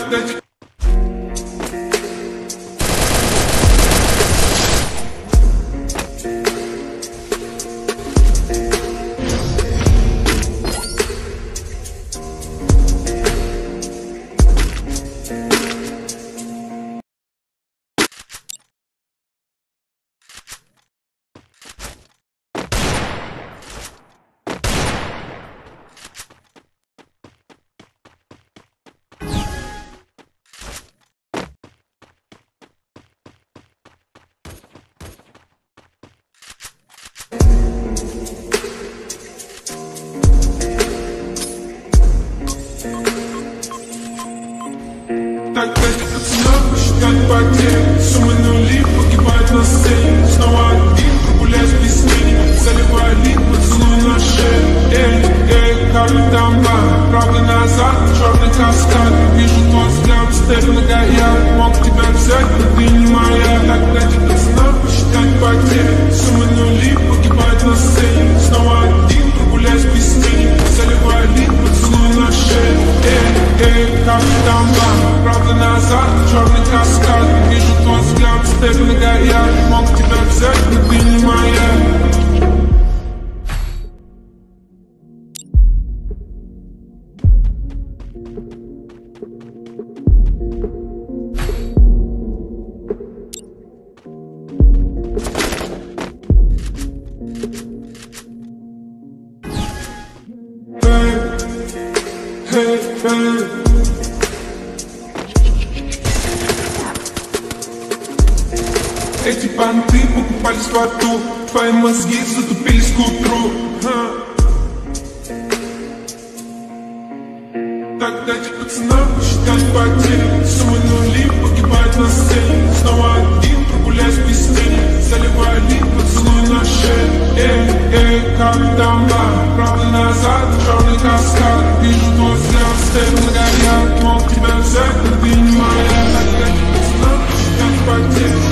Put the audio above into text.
дайте. Так дайте пацанам посчитать потери. Суммы нули погибают на сцене. Снова один, прогуляюсь без смены. Заливаю лик, поцелуй на шею. Как там бар, правда назад, черный каскад. Вижу твой взгляд, степь на горят. Мог тебя взять, но ты не моя. Так дайте пацанам посчитать потери. Суммы нули погибают на сцене. Снова один, прогуляюсь без смены. Заливаю лик, поцелуй на шею. Как там бар, правда назад, черный каскад. Вижу твой взгляд, степь на горят. Мог тебя взять, но ты не моя. Эти понты покупались в аду, твои мозги затупились к утру. Так дайте пацанам посчитать потери. Суммы нули погибают на сцене. Снова один, прогуляюсь без тени. Заливаю лик, поцелуй на шею. Как там бар, правда назад, черный каскад. Вижу твой взгляд, степь на горят. Мог тебя взять, но ты не моя. Так дайте пацанам посчитать потери.